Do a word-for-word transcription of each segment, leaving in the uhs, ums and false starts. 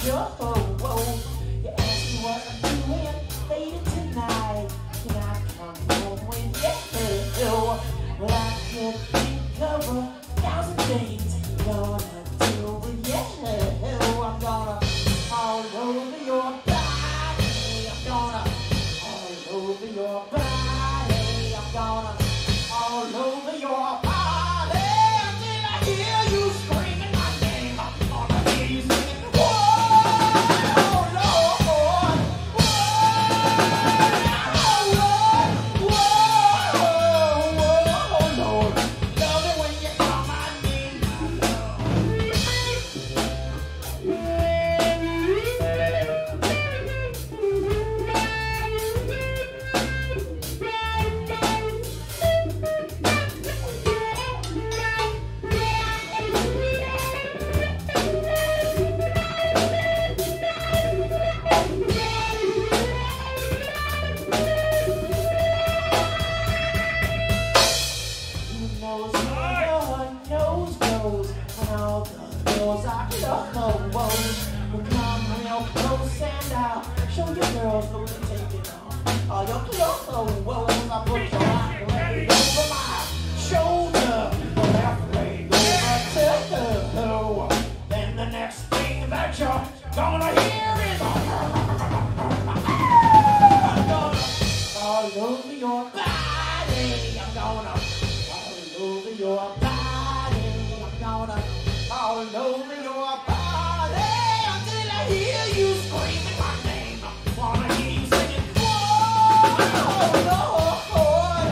show. You asked me what I'm doing later tonight. Can I come home with you? Well, I could think of a thousand things I'm gonna do with you. I'm gonna all over your body. I'm gonna all over your body. I'm gonna all over your body. Until I hear you screaming my name. I'm gonna hear you singing, whoa, Lord, whoa, whoa, whoa, Lord. Love it when you call my name, my love. Who knows where your nose goes when all the girls are close? Well, come real close and I'll show you girls who to take it off all your clothes. I put your right leg over my shoulder, the left leg over to her. Then the next thing that you're gonna hear is I'm gonna all over your body. I'm gonna all over your body. I'm gonna all over your body until I hear you screaming my name. I wanna hear you singing, whoa, Lord, whoa,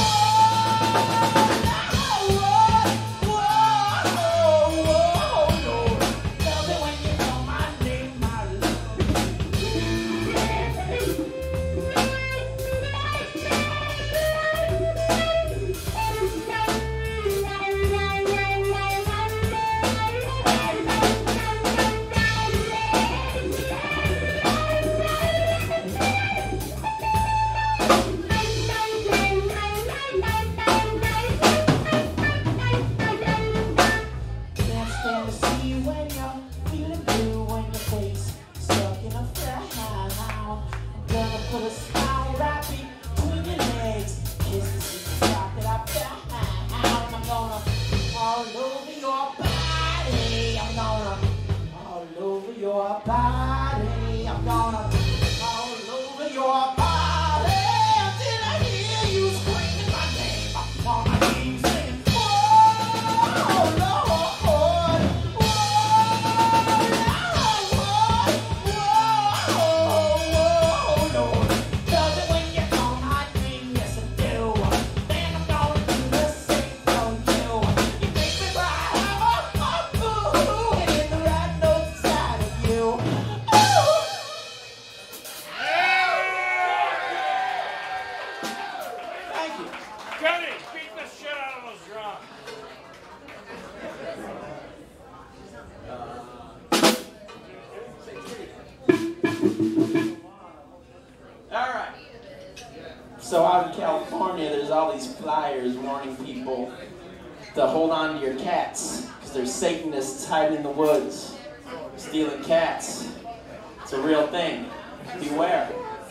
whoa, whoa, Lord. Love it when you call my name, my love. Can't stand to see when you're feeling blue when your face stuck in a frown. I'm gonna put a smile right between your legs, kiss the secret spot that I found. I'm gonna all over your body. I'm gonna all over your body. I'm gonna all over your body until I hear you screaming my name. I wanna hear you singing, whoa, Lord, whoa, whoa, Lord. Love it when you call my name, yes I do. Then I'm gonna do the same for you. You make me cry, I'm a fool, and in the right notes inside of you. Ooh. Thank you. Kenny, beat the shit out of those drums. All right. So out in California, there's all these flyers warning people to hold on to your cats because there's Satanists hiding in the woods, stealing cats. It's a real thing. Beware.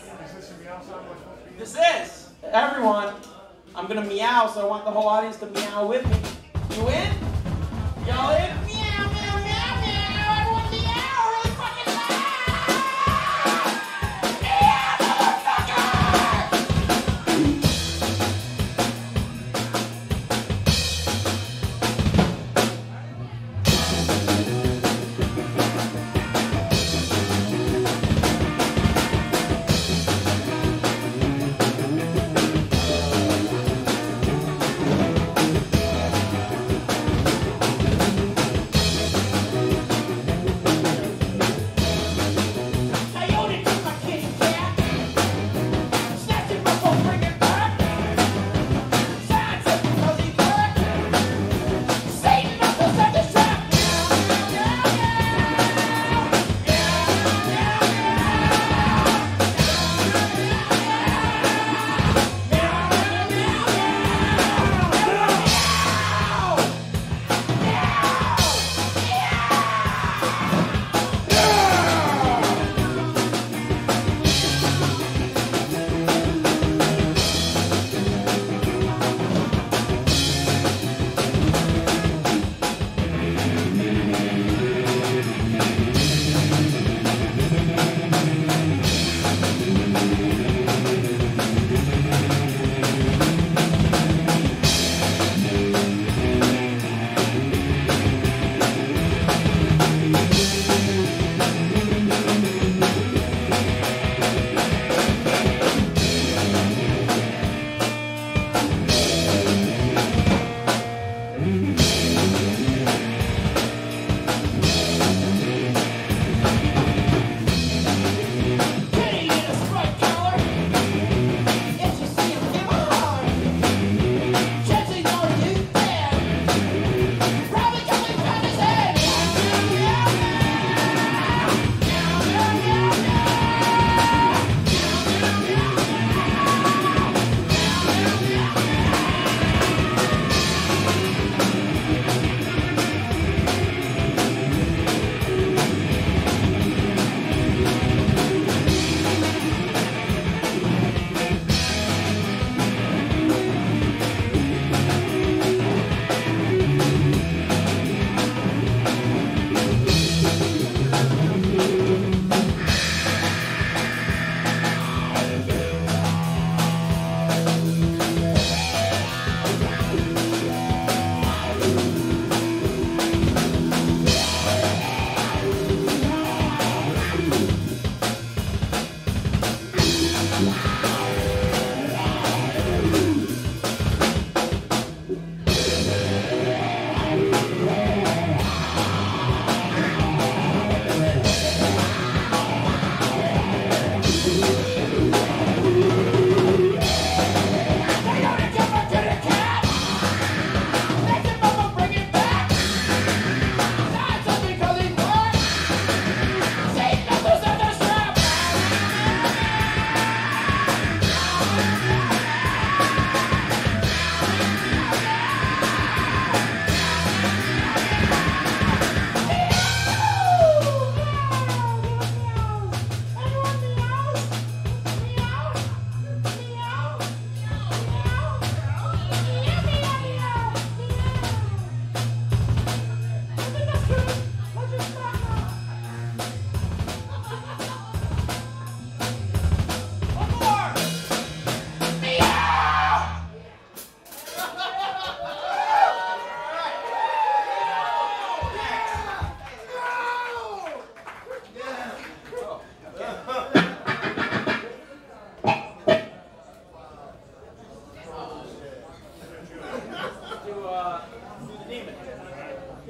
This is everyone. I'm gonna meow, so I want the whole audience to meow with me. You in? Y'all in? Meow, meow, meow, meow. Everyone meow really fucking loud. Yeah, motherfucker!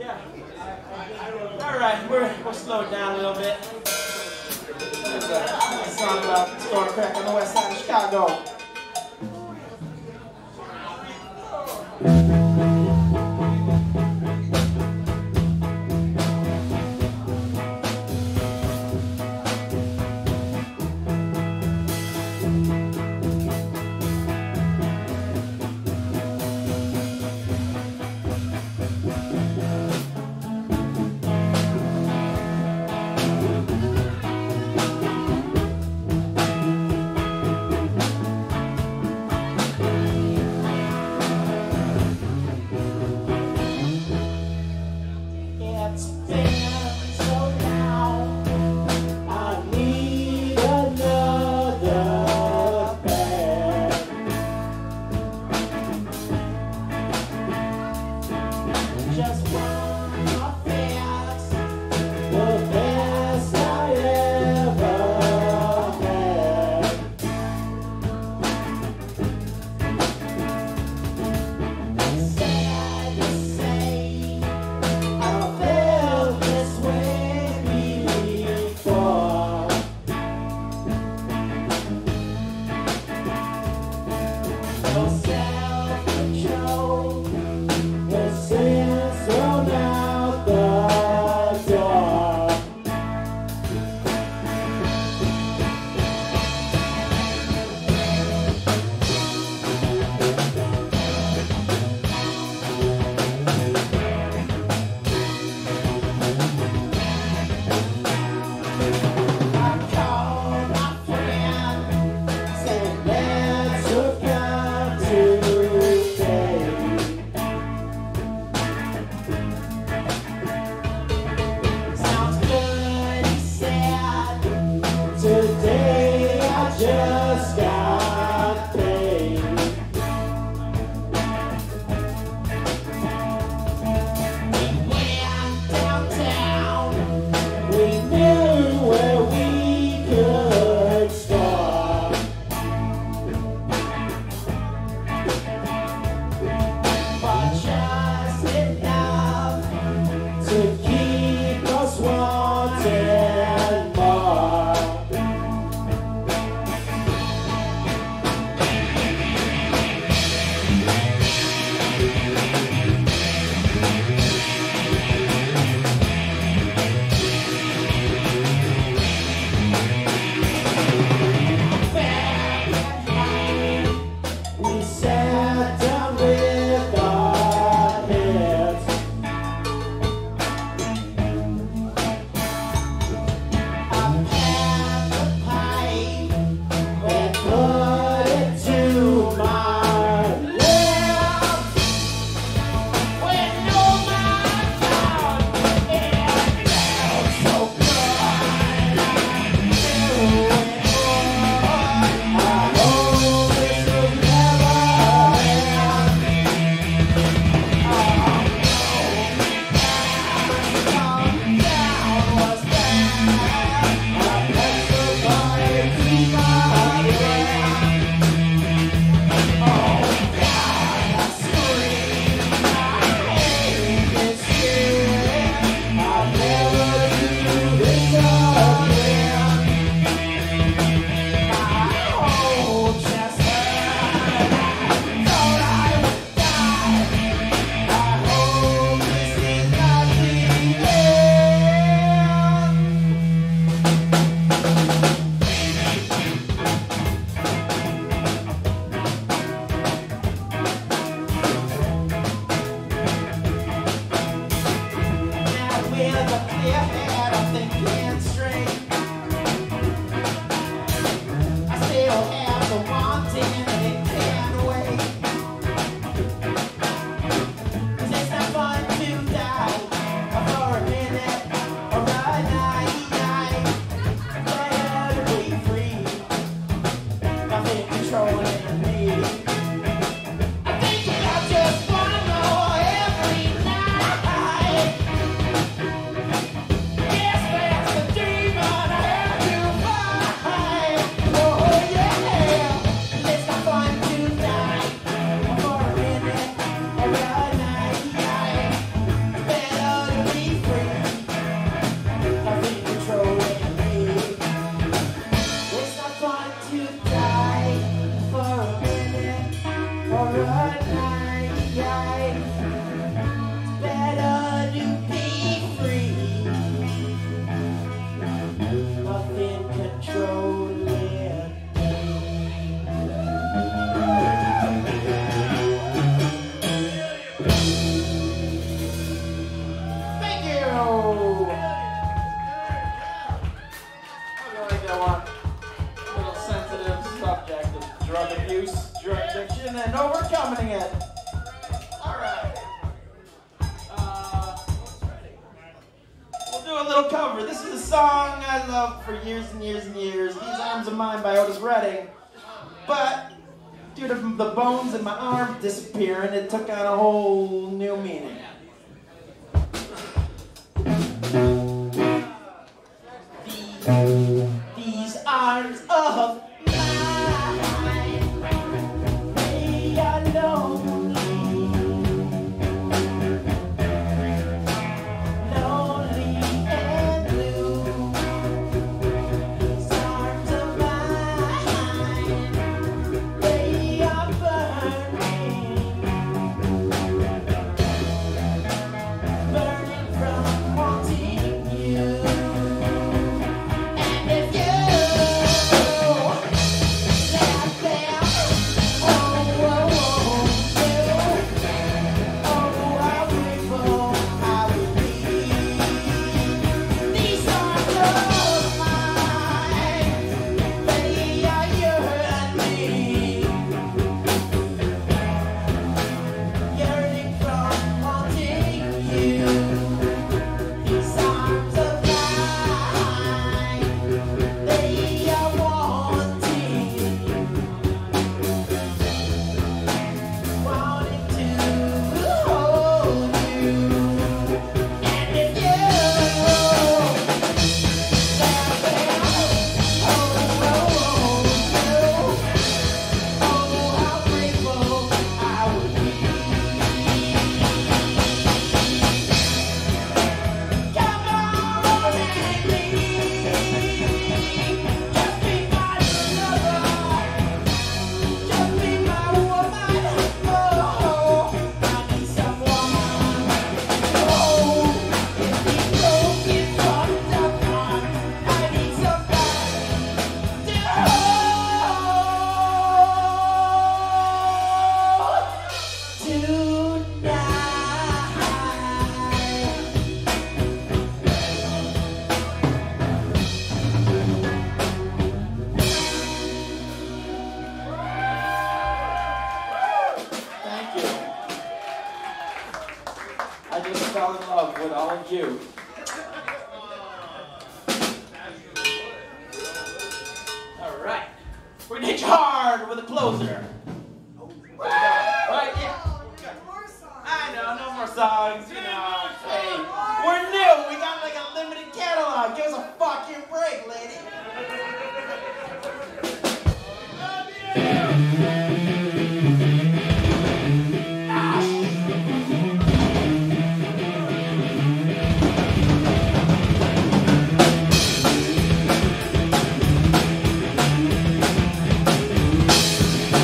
All right, we're, we'll slow it down a little bit. There's a song about store crack on the west side of Chicago. little cover. This is a song I loved for years and years and years. These Arms of Mine by Otis Redding. But due to the bones in my arm disappearing, it took on a whole new meaning. These, these arms of mine, they are lonely. Lonely and blue. These arms of mine, they are burning. Burning from wanting you. I just fell in love with all of you. All right. We're gonna hit you hard with a closer. Right, yeah. I know, no more songs, you know. Hey, we're new. We got like a limited catalog. Give us a fucking break, lady.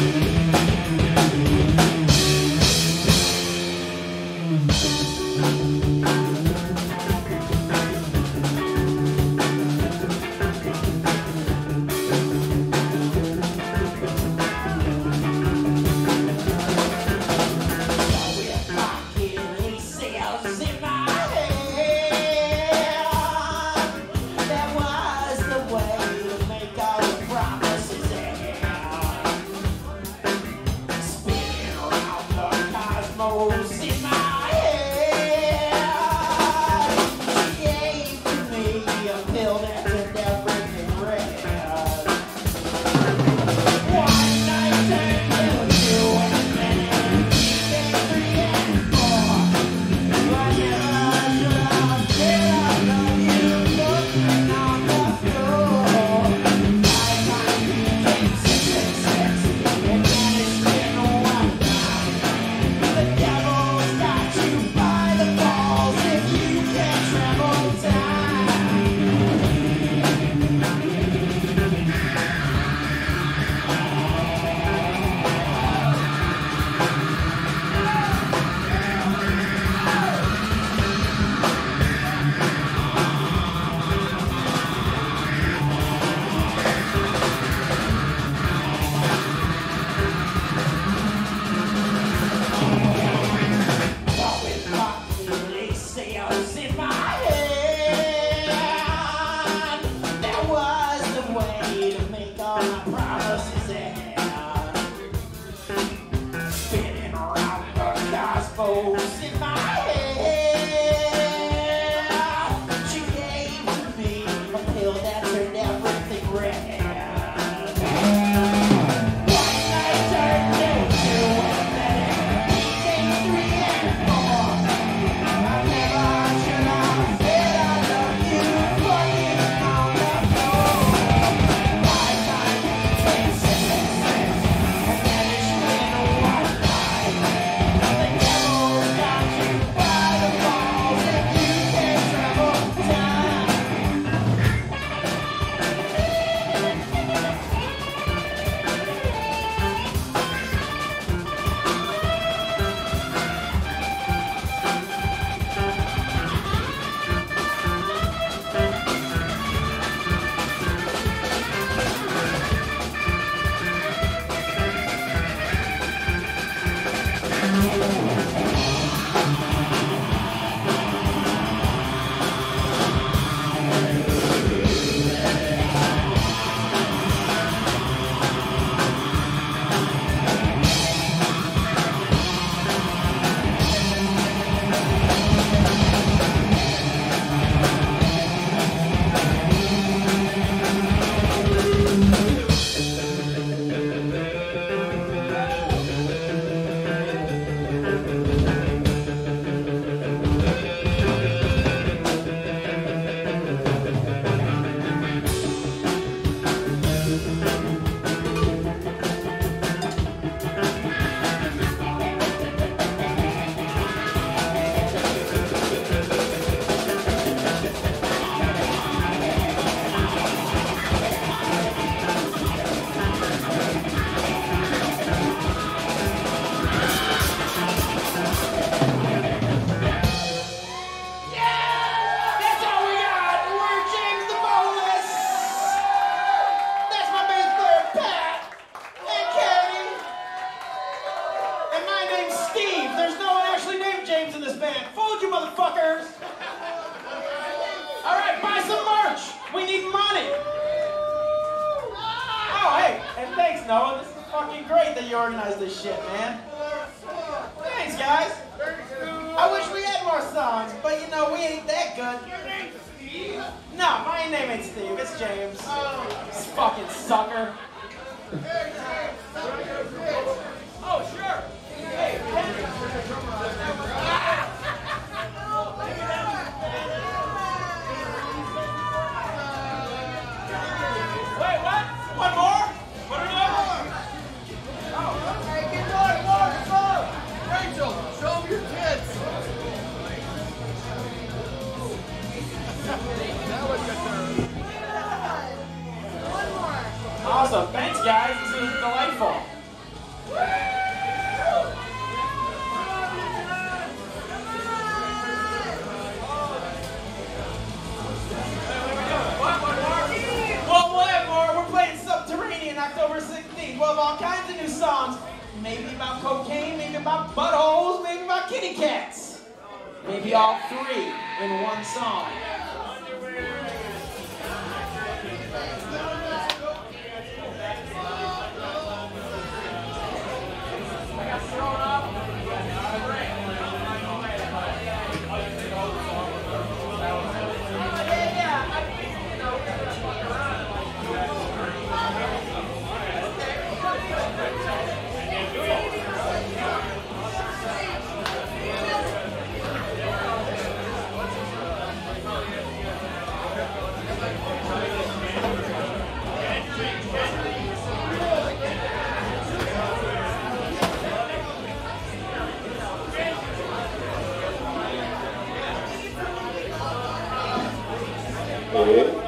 Thank you. Noah. This is fucking great that you organized this shit, man. Thanks, guys. I wish we had more songs, but you know, we ain't that good. Your name's Steve? No, my name ain't Steve. It's James. This fucking sucker. Oh, sure. Hey, Henry. Wait, what? One more? Put it on. Hey, get more, more, more! Rachel, show them your tits! That was your turn. One more. Awesome. Thanks, guys. This is delightful. Well, we'll have more. We're playing Subterranean October sixteenth. We'll have all kinds of new songs. Maybe about cocaine, maybe about buttholes, maybe about kitty cats. Maybe all three in one song. Okay.